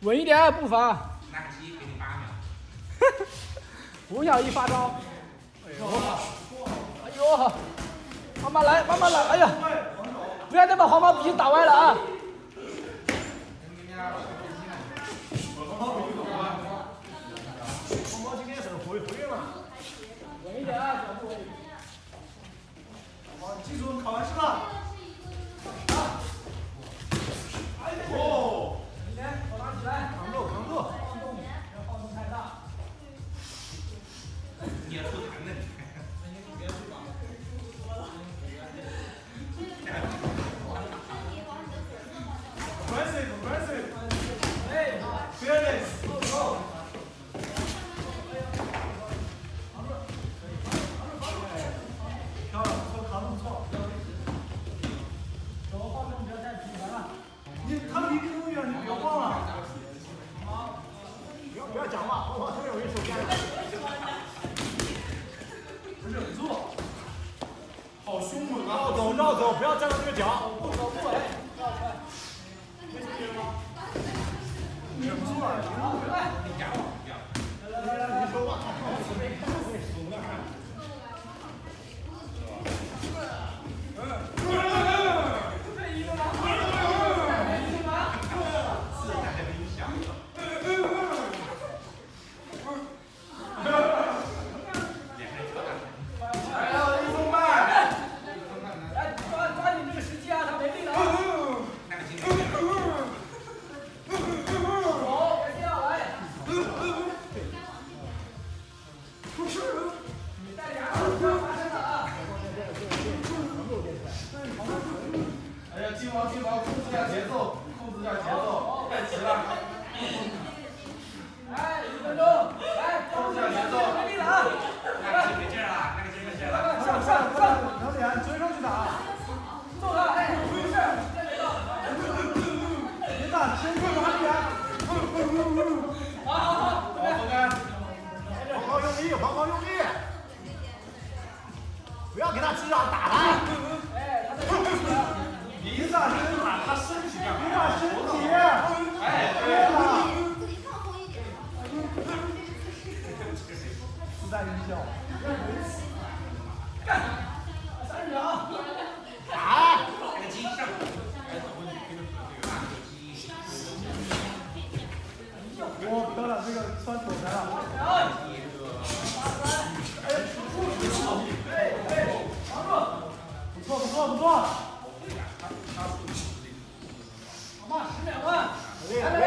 稳一点，步伐。 拿个鸡给你8秒。 5秒一发招。哎呦！哎呦！慢慢来，慢慢来。哎呀！不要再把黄毛皮打歪了啊！ 黄毛今天很活跃嘛。 稳一点啊，脚步稳。 好，记住考完试了。 哦，来，手拿起来， 扛住，扛住， 晃动，不要晃动太大。 你要吐痰呢，别去搞。 Aggressive, aggressive. Fearless. Go. 漂亮，不错，扛得不错。 手晃动不要太频繁了。 他离那么远，你别晃了。不要讲话，特别容易受干扰。忍住。好凶猛啊！绕走，不要站到这个脚。 走不稳，绕出来。 忍不住了， 你压我， 来，你说吧。金毛，控制一下节奏，太急了。 来，1分钟，来， 控制一下节奏， 没力了啊！ 那个没劲了，那个劲没劲了。 上，小脸追上去打。 揍他，哎，没事，再没到。 别打，先过哪里啊？ 好， 不干。黄毛用力，黄毛用力，不要给他击掌，打他。 哎，他在生气了。 别打身体，他身体干嘛？别打身体。哎，对了。 自己放松一点。 自带音效。 干，30秒。 打。 那个鸡上。 我得了，这个酸楚来了。不错。 好嘛，10秒吧。 来，